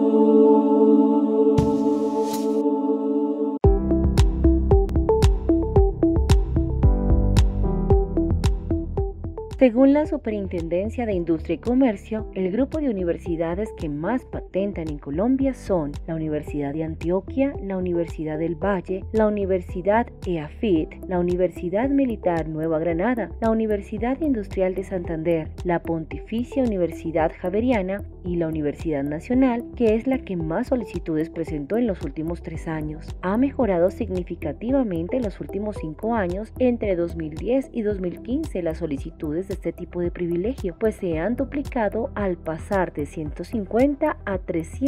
Según la Superintendencia de Industria y Comercio, el grupo de universidades que más patentan en Colombia son la Universidad de Antioquia, la Universidad del Valle, la Universidad EAFIT, la Universidad Militar Nueva Granada, la Universidad Industrial de Santander, la Pontificia Universidad Javeriana y la Universidad Nacional, que es la que más solicitudes presentó en los últimos 3 años. Ha mejorado significativamente en los últimos 5 años, entre 2010 y 2015, las solicitudes de este tipo de privilegio, pues se han duplicado al pasar de 150 a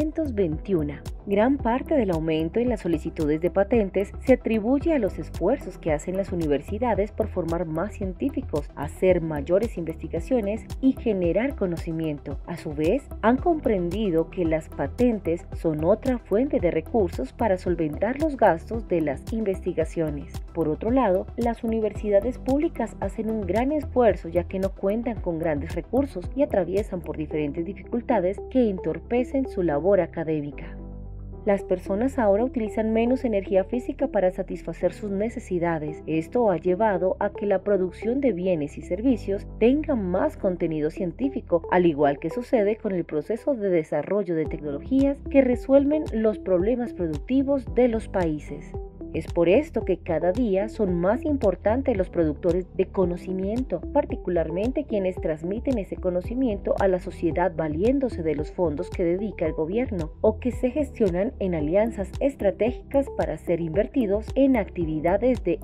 321. Gran parte del aumento en las solicitudes de patentes se atribuye a los esfuerzos que hacen las universidades por formar más científicos, hacer mayores investigaciones y generar conocimiento. A su vez, han comprendido que las patentes son otra fuente de recursos para solventar los gastos de las investigaciones. Por otro lado, las universidades públicas hacen un gran esfuerzo ya que no cuentan con grandes recursos y atraviesan por diferentes dificultades que entorpecen su labor académica. Las personas ahora utilizan menos energía física para satisfacer sus necesidades. Esto ha llevado a que la producción de bienes y servicios tenga más contenido científico, al igual que sucede con el proceso de desarrollo de tecnologías que resuelven los problemas productivos de los países. Es por esto que cada día son más importantes los productores de conocimiento, particularmente quienes transmiten ese conocimiento a la sociedad valiéndose de los fondos que dedica el gobierno o que se gestionan en alianzas estratégicas para ser invertidos en actividades de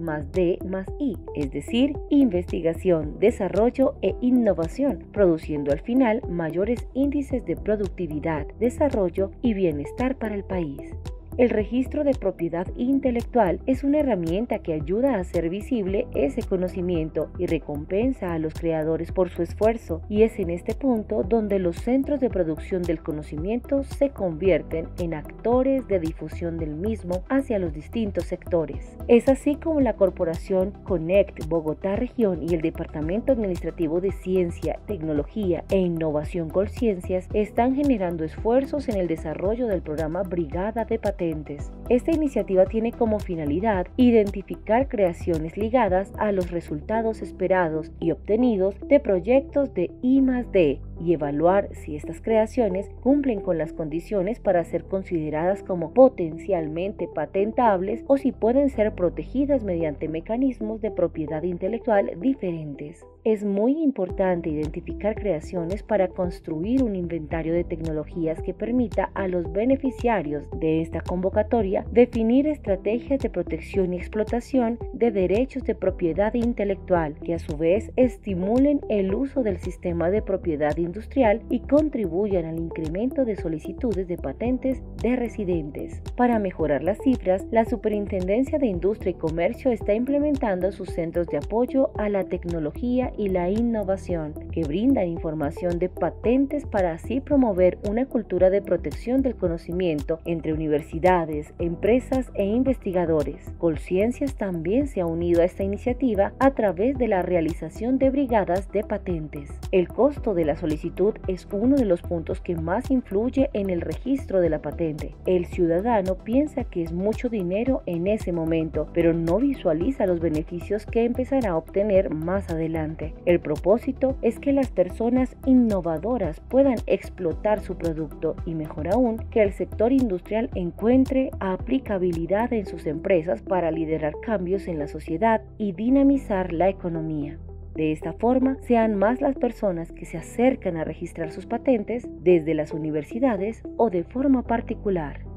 I+D+I, es decir, investigación, desarrollo e innovación, produciendo al final mayores índices de productividad, desarrollo y bienestar para el país. El registro de propiedad intelectual es una herramienta que ayuda a hacer visible ese conocimiento y recompensa a los creadores por su esfuerzo, y es en este punto donde los centros de producción del conocimiento se convierten en actores de difusión del mismo hacia los distintos sectores. Es así como la corporación Conect Bogotá Región y el Departamento Administrativo de Ciencia, Tecnología e Innovación Colciencias están generando esfuerzos en el desarrollo del programa Brigada de Patentes. Esta iniciativa tiene como finalidad identificar creaciones ligadas a los resultados esperados y obtenidos de proyectos de I+D y evaluar si estas creaciones cumplen con las condiciones para ser consideradas como potencialmente patentables o si pueden ser protegidas mediante mecanismos de propiedad intelectual diferentes. Es muy importante identificar creaciones para construir un inventario de tecnologías que permita a los beneficiarios de esta convocatoria definir estrategias de protección y explotación de derechos de propiedad intelectual que a su vez estimulen el uso del sistema de propiedad industrial y contribuyan al incremento de solicitudes de patentes de residentes. Para mejorar las cifras, la Superintendencia de Industria y Comercio está implementando sus centros de apoyo a la tecnología y la innovación, que brindan información de patentes para así promover una cultura de protección del conocimiento entre universidades, empresas e investigadores. Colciencias también se ha unido a esta iniciativa a través de la realización de brigadas de patentes. El costo de la solicitud es uno de los puntos que más influye en el registro de la patente. El ciudadano piensa que es mucho dinero en ese momento, pero no visualiza los beneficios que empezará a obtener más adelante. El propósito es que las personas innovadoras puedan explotar su producto y, mejor aún, que el sector industrial encuentre aplicabilidad en sus empresas para liderar cambios en la sociedad y dinamizar la economía. De esta forma, sean más las personas que se acercan a registrar sus patentes desde las universidades o de forma particular.